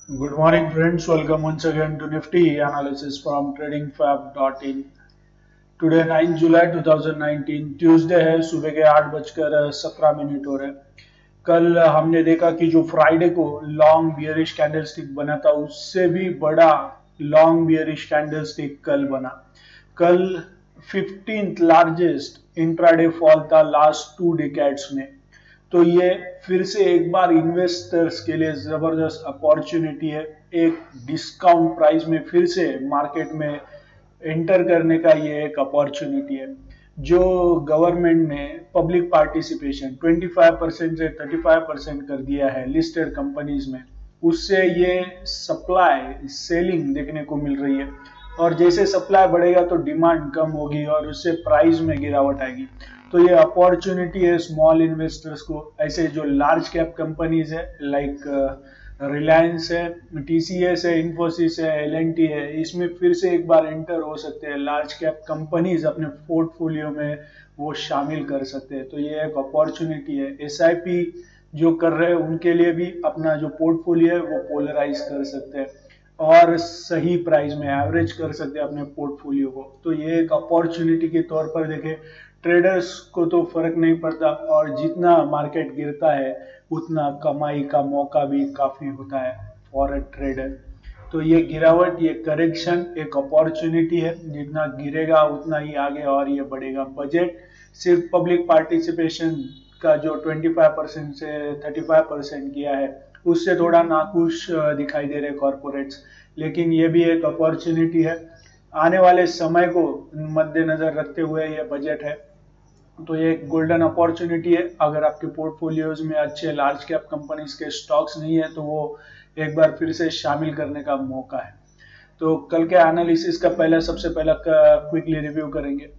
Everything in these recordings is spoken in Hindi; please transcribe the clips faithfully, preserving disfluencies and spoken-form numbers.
Good morning, friends. Welcome once again to Nifty analysis from trading fab dot in. Today nine July two thousand nineteen Tuesday है, सुबह के आठ बजकर सत्रह मिनट हो रहे हैं। कल हमने देखा कि जो फ्राइडे को लॉन्ग बियरिश कैंडलस्टिक बना था उससे भी बड़ा लॉन्ग बियरिश कैंडलस्टिक कल बना। कल फिफ्टींथ लार्जेस्ट इंट्राडे फॉल था लास्ट टू डिकेड्स में। तो ये फिर से एक बार इन्वेस्टर्स के लिए जबरदस्त अपॉर्चुनिटी है। एक डिस्काउंट प्राइस में फिर से मार्केट में एंटर करने का ये एक अपॉर्चुनिटी है। जो गवर्नमेंट ने पब्लिक पार्टिसिपेशन पच्चीस परसेंट से पैंतीस परसेंट कर दिया है लिस्टेड कंपनीज में, उससे ये सप्लाई सेलिंग देखने को मिल रही है। और जैसे सप्लाई बढ़ेगा तो डिमांड कम होगी और उससे प्राइस में गिरावट आएगी। तो ये अपॉर्चुनिटी है स्मॉल इन्वेस्टर्स को। ऐसे जो लार्ज कैप कंपनीज है लाइक रिलायंस है, टीसीएस है, इन्फोसिस है, एल एन टी है, इसमें फिर से एक बार एंटर हो सकते हैं। लार्ज कैप कंपनीज अपने पोर्टफोलियो में वो शामिल कर सकते हैं। तो ये एक अपॉर्चुनिटी है। एस आई पी जो कर रहे हैं उनके लिए भी अपना जो पोर्टफोलियो है वो पोलराइज कर सकते हैं और सही प्राइस में एवरेज कर सकते हैं अपने पोर्टफोलियो को। तो ये एक अपॉर्चुनिटी के तौर पर देखें। ट्रेडर्स को तो फर्क नहीं पड़ता और जितना मार्केट गिरता है उतना कमाई का मौका भी काफी होता है फॉर अ ट्रेडर। तो ये गिरावट, ये करेक्शन एक अपॉर्चुनिटी है। जितना गिरेगा उतना ही आगे और ये बढ़ेगा। बजट सिर्फ पब्लिक पार्टिसिपेशन का जो पच्चीस परसेंट से पैंतीस परसेंट किया है उससे थोड़ा नाखुश दिखाई दे रहे कॉर्पोरेट्स, लेकिन ये भी एक अपॉर्चुनिटी है। आने वाले समय को मद्देनजर रखते हुए ये बजट है, तो ये एक गोल्डन अपॉर्चुनिटी है। अगर आपके पोर्टफोलियोज में अच्छे लार्ज कैप कंपनीज के स्टॉक्स नहीं है तो वो एक बार फिर से शामिल करने का मौका है। तो कल के एनालिसिस का पहले सबसे पहला क्विकली रिव्यू करेंगे।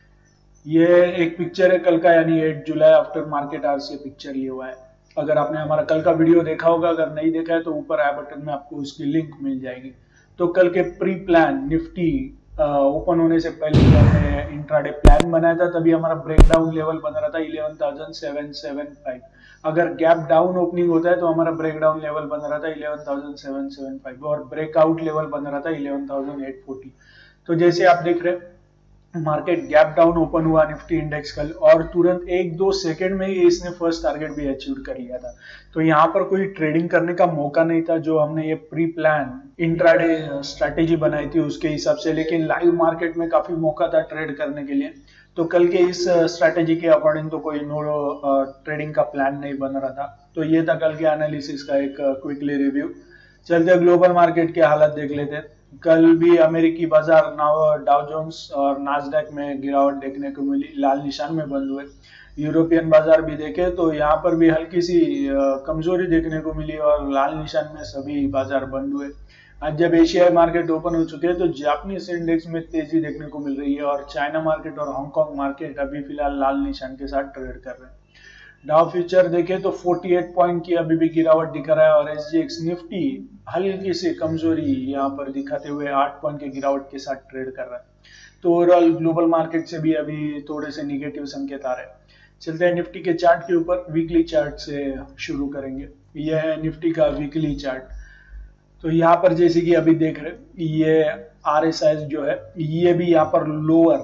ये एक पिक्चर है कल का, यानी आठ जुलाई आफ्टर मार्केट आवर्स ये पिक्चर लिया हुआ है। अगर आपने हमारा कल का वीडियो देखा होगा, अगर नहीं देखा है तो ऊपर आई बटन में आपको उसकी लिंक मिल जाएगी। तो कल के प्री प्लान निफ्टी ओपन होने से पहले हमने इंट्राडे प्लान बनाया था, तभी हमारा ब्रेकडाउन लेवल बन रहा था eleven thousand seven hundred seventy five. अगर गैप डाउन ओपनिंग होता है तो हमारा ब्रेकडाउन लेवल बन रहा था eleven thousand seven hundred seventy five और ब्रेकआउट लेवल बन रहा था इलेवन थाउजेंड एट फोर्टी। तो जैसे आप देख रहे हैं मार्केट गैप डाउन ओपन हुआ निफ्टी इंडेक्स कल और तुरंत एक दो सेकंड में ही इसने फर्स्ट टारगेट भी अचीव कर लिया था। तो यहाँ पर कोई ट्रेडिंग करने का मौका नहीं था जो हमने ये प्री प्लान इंट्राडे स्ट्रैटेजी बनाई थी उसके हिसाब से, लेकिन लाइव मार्केट में काफी मौका था ट्रेड करने के लिए। तो कल के इस स्ट्रैटेजी के अकॉर्डिंग तो कोई नो ट्रेडिंग का प्लान नहीं बन रहा था। तो ये था कल के एनालिसिस का एक क्विकली रिव्यू। चलते ग्लोबल मार्केट की हालत देख लेते हैं। कल भी अमेरिकी बाजार डाउ जोन्स और नास्डैक में गिरावट देखने को मिली, लाल निशान में बंद हुए। यूरोपियन बाजार भी देखे तो यहाँ पर भी हल्की सी कमजोरी देखने को मिली और लाल निशान में सभी बाजार बंद हुए। आज जब एशियाई मार्केट ओपन हो चुके हैं तो जापानीज इंडेक्स में तेजी देखने को मिल रही है और चाइना मार्केट और हांगकांग मार्केट अभी फिलहाल लाल निशान के साथ ट्रेड कर रहे हैं। डाउ फ्यूचर देखे तो अड़तालीस पॉइंट की अभी भी गिरावट दिखा रहा है और एसजीएक्स निफ्टी हल्की सी कमजोरी यहाँ पर दिखाते हुए आठ पॉइंट के गिरावट के साथ ट्रेड कर रहा है। तो ओवरऑल ग्लोबल मार्केट से भी अभी थोड़े से निगेटिव संकेत आ रहे हैं। चलते हैं निफ्टी के चार्ट के ऊपर। वीकली चार्ट से शुरू करेंगे। यह है निफ्टी का वीकली चार्ट। तो यहाँ पर जैसे कि अभी देख रहे ये आर एस आई जो है ये भी यहाँ पर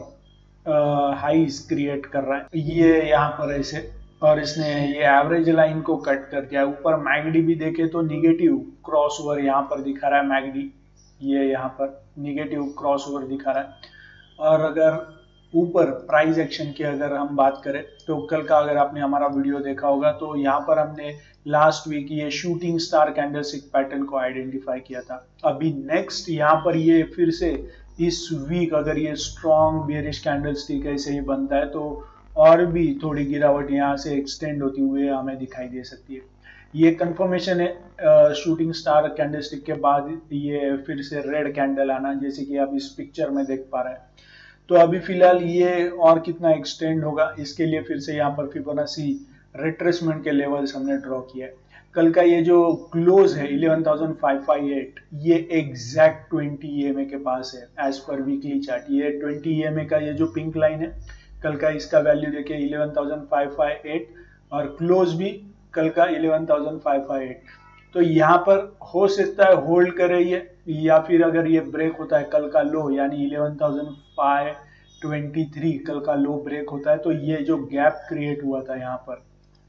लोअर हाईज क्रिएट कर रहा है, ये यहाँ पर ऐसे, और इसने ये एवरेज लाइन को कट कर दिया। ऊपर मैगडी भी देखे तो निगेटिव क्रॉस ओवर यहाँ पर दिखा रहा है। मैगडी ये यहाँ पर निगेटिव क्रॉस ओवर दिखा रहा है। और अगर ऊपर प्राइस एक्शन की अगर हम बात करें तो कल का अगर आपने हमारा वीडियो देखा होगा तो यहाँ पर हमने लास्ट वीक ये शूटिंग स्टार कैंडलस्टिक पैटर्न को आइडेंटिफाई किया था। अभी नेक्स्ट यहाँ पर ये फिर से इस वीक अगर ये स्ट्रॉन्ग बियरिश कैंडलस्टिक ऐसे ही बनता है तो और भी थोड़ी गिरावट यहाँ से एक्सटेंड होती हुई हमें दिखाई दे सकती है। ये कंफर्मेशन है शूटिंग स्टार कैंडलस्टिक के बाद ये फिर से रेड कैंडल आना, जैसे कि आप इस पिक्चर में देख पा रहे हैं। तो अभी फिलहाल ये और कितना एक्सटेंड होगा इसके लिए फिर से यहाँ पर फिबोनाची रिट्रेसमेंट के लेवल्स हमने ड्रॉ किया है। कल का ये जो क्लोज है eleven thousand five hundred fifty eight ये exact twenty E M A के पास है एज पर वीकली चार्ट। ये ट्वेंटी ई एम ए का ये जो पिंक लाइन है कल का इसका वैल्यू देखिए eleven thousand five hundred fifty eight और क्लोज भी कल का eleven thousand five hundred fifty eight. तो यहाँ पर हो सकता है होल्ड करे ये, या फिर अगर ये ब्रेक होता है कल का लो यानी eleven thousand five twenty three कल का लो ब्रेक होता है, तो ये जो गैप क्रिएट हुआ था यहाँ पर,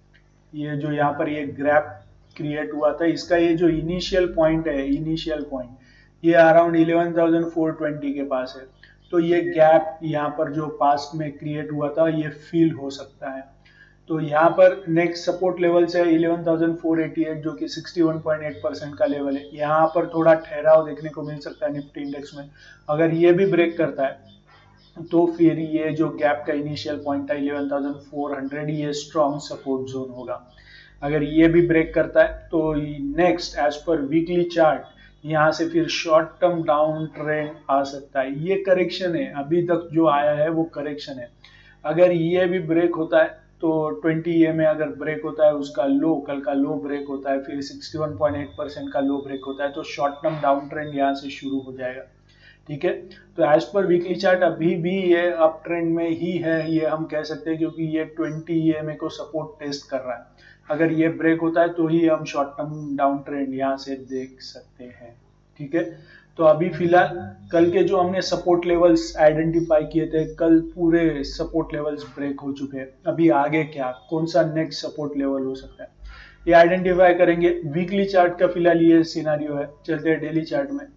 ये जो यहाँ पर ये गैप क्रिएट हुआ था, इसका ये जो इनिशियल पॉइंट है, इनिशियल पॉइंट ये around eleven thousand four twenty के पास है। तो ये गैप यहाँ पर जो पास्ट में क्रिएट हुआ था ये फील हो सकता है। तो यहाँ पर नेक्स्ट सपोर्ट लेवल से eleven thousand four eighty eight जो कि sixty one point eight percent का लेवल है। यहाँ पर थोड़ा ठहराव देखने को मिल सकता है निफ्टी इंडेक्स में। अगर ये भी ब्रेक करता है तो फिर ये जो गैप का इनिशियल पॉइंट था इलेवन थाउजेंड फोर हंड्रेड, ये स्ट्रॉन्ग सपोर्ट जोन होगा। अगर ये भी ब्रेक करता है तो next as per weekly chart यहाँ से फिर शॉर्ट टर्म डाउन ट्रेंड आ सकता है। ये करेक्शन है, अभी तक जो आया है वो करेक्शन है। अगर ये भी ब्रेक होता है तो ट्वेंटी ए में अगर ब्रेक होता है, उसका लो कल का लो ब्रेक होता है, फिर sixty one point eight percent का लो ब्रेक होता है, तो शॉर्ट टर्म डाउन ट्रेंड यहाँ से शुरू हो जाएगा। ठीक है, तो एज पर वीकली चार्ट अभी भी ये अप ट्रेंड में ही है, ये हम कह सकते हैं, क्योंकि ये ट्वेंटी ई एम ए को सपोर्ट टेस्ट कर रहा है। अगर ये ब्रेक होता है तो ही हम शॉर्ट टर्म डाउन ट्रेंड यहाँ से देख सकते हैं। ठीक है, तो अभी फिलहाल कल के जो हमने सपोर्ट लेवल्स आइडेंटिफाई किए थे, कल पूरे सपोर्ट लेवल्स ब्रेक हो चुके हैं। अभी आगे क्या, कौन सा नेक्स्ट सपोर्ट लेवल हो सकता है, ये आइडेंटिफाई करेंगे। वीकली चार्ट का फिलहाल ये सिनारियो है। चलते हैं डेली चार्ट में।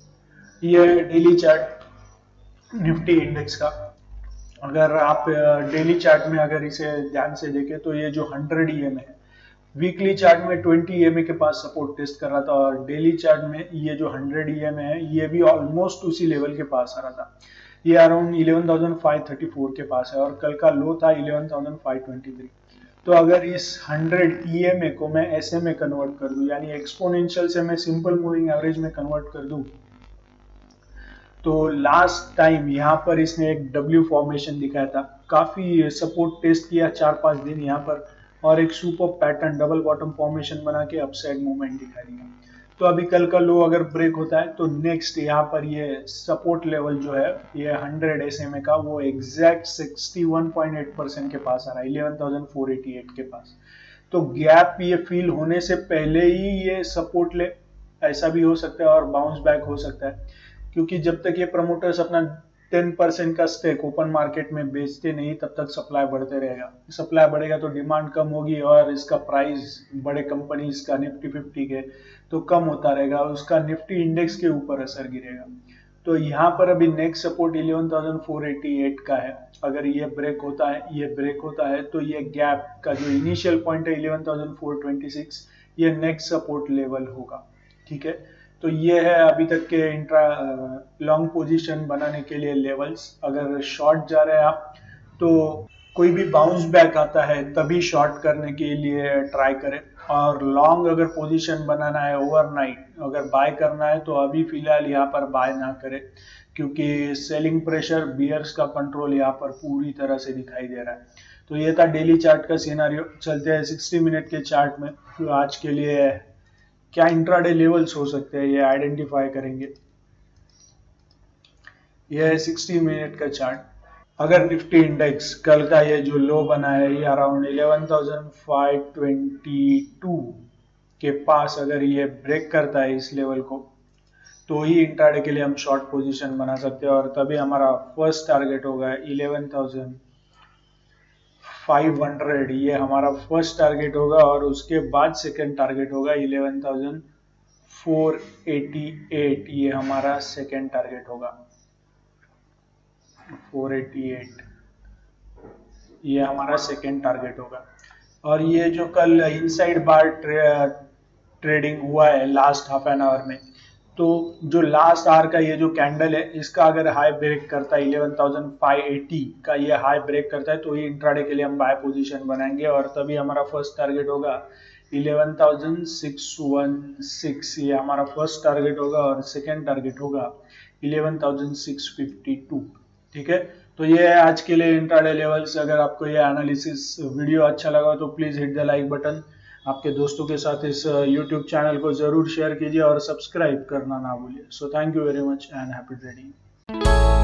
ये डेली चार्ट निफ्टी इंडेक्स का, अगर आप डेली चार्ट में अगर इसे ध्यान से देखें तो ये जो हंड्रेड ई एम है, वीकली चार्ट में ट्वेंटी ई एम ए के पास सपोर्ट टेस्ट कर रहा था, और डेली चार्ट में ये जो हंड्रेड ई एम है ये भी ऑलमोस्ट उसी लेवल के पास आ रहा था। ये around eleven thousand five thirty four के पास है और कल का लो था eleven thousand five twenty three. तो अगर इस हंड्रेड ई एम ए को मैं एस ए में कन्वर्ट कर दूं, यानी एक्सपोनेंशियल से मैं सिंपल मूविंग एवरेज में कन्वर्ट कर दूं, तो लास्ट टाइम यहाँ पर इसने एक डब्ल्यू फॉर्मेशन दिखाया था, काफी सपोर्ट टेस्ट किया चार पांच दिन यहाँ पर, और एक super pattern double bottom formation बना के अपसाइड मूवमेंट दिखा दिया। तो अभी कल का लो अगर ब्रेक होता है तो नेक्स्ट यहाँ पर ये सपोर्ट लेवल जो है ये हंड्रेड एस एम ए का, वो exact sixty one point eight percent के पास आ रहा है, eleven thousand four eighty eight के पास। तो गैप ये फील होने से पहले ही ये सपोर्ट ले, ऐसा भी हो सकता है, और बाउंस बैक हो सकता है, क्योंकि जब तक ये प्रमोटर्स अपना टेन परसेंट का स्टेक ओपन मार्केट में बेचते नहीं तब तक सप्लाई बढ़ते रहेगा। सप्लाई बढ़ेगा तो डिमांड कम होगी और इसका प्राइस बड़े कंपनीज का निफ्टी फिफ्टी के तो कम होता रहेगा, उसका निफ्टी इंडेक्स के ऊपर असर गिरेगा। तो यहाँ पर अभी next support eleven thousand four eighty eight का है। अगर ये ब्रेक होता है ये ब्रेक होता है तो ये गैप का जो इनिशियल पॉइंट है eleven thousand four twenty six, ये नेक्स्ट सपोर्ट लेवल होगा। ठीक है, तो ये है अभी तक के इंट्रा लॉन्ग पोजीशन बनाने के लिए लेवल्स। अगर शॉर्ट जा रहे हैं आप तो कोई भी बाउंस बैक आता है तभी शॉर्ट करने के लिए ट्राई करें, और लॉन्ग अगर पोजीशन बनाना है ओवरनाइट, अगर बाय करना है तो अभी फिलहाल यहाँ पर बाय ना करें, क्योंकि सेलिंग प्रेशर बियर्स का कंट्रोल यहाँ पर पूरी तरह से दिखाई दे रहा है। तो ये था डेली चार्ट का सिनेरियो। चलते हैं सिक्सटी मिनट के चार्ट में। तो आज के लिए क्या इंट्राडे लेवल्स हो सकते हैं ये आइडेंटिफाई करेंगे। यह है सिक्सटी मिनट का चार्ट। अगर निफ्टी इंडेक्स कल का ये जो लो बना है ये around eleven thousand five twenty two के पास अगर ये ब्रेक करता है इस लेवल को, तो ही इंट्राडे के लिए हम शॉर्ट पोजीशन बना सकते हैं, और तभी हमारा फर्स्ट टारगेट होगा इलेवन थाउजेंड फाइव हंड्रेड, ये हमारा फर्स्ट टारगेट होगा, और उसके बाद सेकंड टारगेट होगा eleven thousand four eighty eight, ये हमारा सेकंड टारगेट होगा फोर एटी एट, ये हमारा सेकंड टारगेट होगा। और ये जो कल इनसाइड बार ट्रे, ट्रेडिंग हुआ है लास्ट हाफ एन आवर में, तो जो लास्ट आवर का ये जो कैंडल है इसका अगर हाई ब्रेक करता है इलेवन थाउजेंड फाइव एटी का, ये हाई ब्रेक करता है तो ये इंट्राडे के लिए हम बाय पोजीशन बनाएंगे, और तभी हमारा फर्स्ट टारगेट होगा eleven thousand six hundred sixteen, ये हमारा फर्स्ट टारगेट होगा, और सेकेंड टारगेट होगा eleven thousand six fifty two. ठीक है, तो ये है आज के लिए इंट्राडे लेवल्स। अगर आपको ये एनालिसिस वीडियो अच्छा लगा तो please hit the like button, आपके दोस्तों के साथ इस यूट्यूब चैनल को जरूर शेयर कीजिए और सब्सक्राइब करना ना भूलिए। So thank you very much and happy trading.